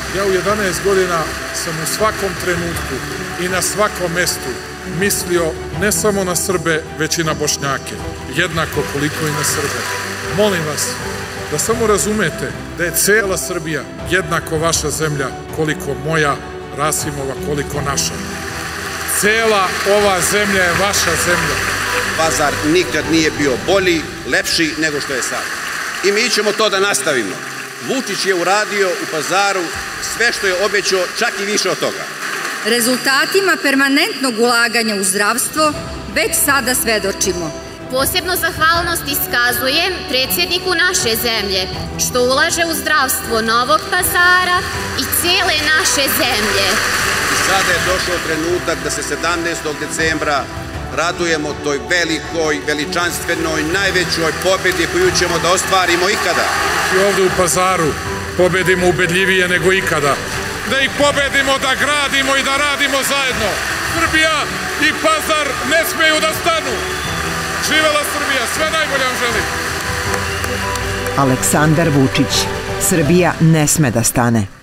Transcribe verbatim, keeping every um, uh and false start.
Ja u jedanaest godina sam u svakom trenutku i na svakom mestu mislio ne samo na Srbe, već i na Bošnjake, jednako koliko i na Srbe. Molim vas da samo razumete da je cela Srbija jednako vaša zemlja koliko moja, Rasimova, koliko naša. Cela ova zemlja je vaša zemlja. Pazar nikad nije bio bolji, lepši nego što je sad. I mi ćemo to da nastavimo. Vučić je uradio u Pazaru sve što je obećao, čak i više od toga. Rezultatima permanentnog ulaganja u zdravstvo već sada svedočimo. Posebno zahvalnost iskazujem predsjedniku naše zemlje, što ulaže u zdravstvo Novog Pazara i cijele naše zemlje. I sada je došao trenutak da se sedamnaestog decembra radujemo toj velikoj, veličanstvenoj, najvećoj pobedi koju ćemo da ostvarimo ikada. I ovdje u Pazaru pobedimo ubedljivije nego ikada. Da ih pobedimo, da gradimo i da radimo zajedno. Srbija i Pazar ne smeju da stanu. Živela Srbija, sve najbolje vam želim. Aleksandar Vučić, Srbija ne sme da stane.